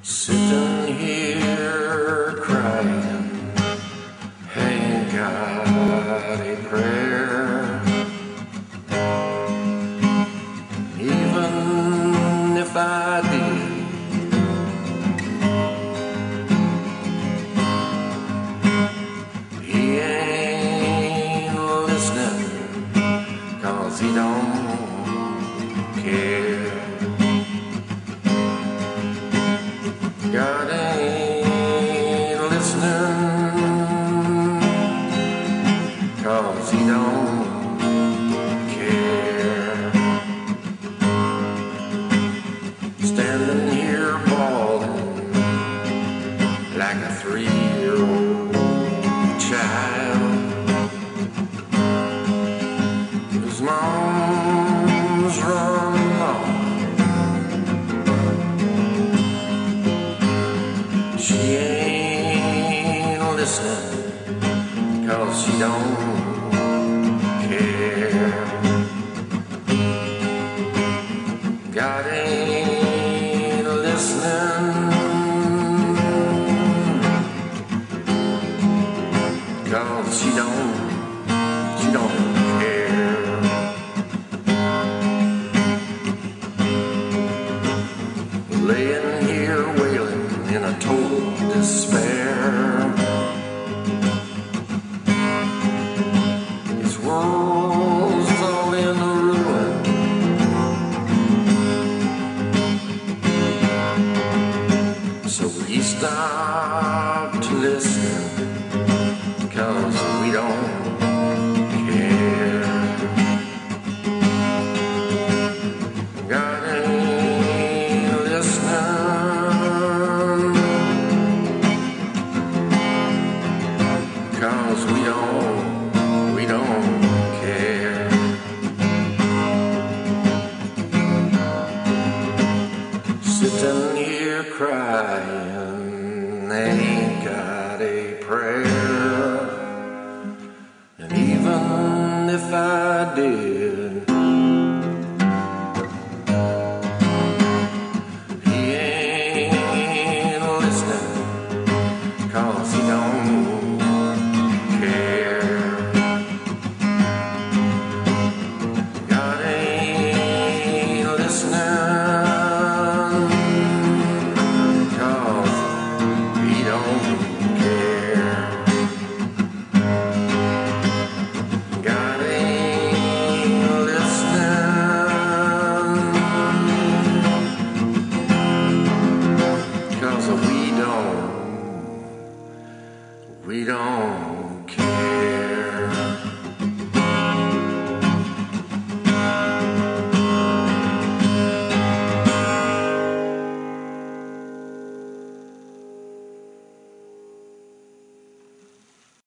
Sitting here crying, ain't got a prayer. Even if I did, he ain't listening, 'cause he don't care. God ain't listening, 'cause he don't care. Standing here bawling like a 3-year-old child whose mom's run off. She ain't listening, 'cause she don't care. God ain't listening, 'cause she don't care. Laying here wailing in a total despair. His world's all in ruin. So we stopped listening, 'cause we don't care. God ain't listening, 'cause we don't care. Sitting here crying, ain't got a prayer. And even if I did, he ain't listening, 'cause he don't care. God ain't listening, 'cause he don't care. God ain't listening, 'cause we don't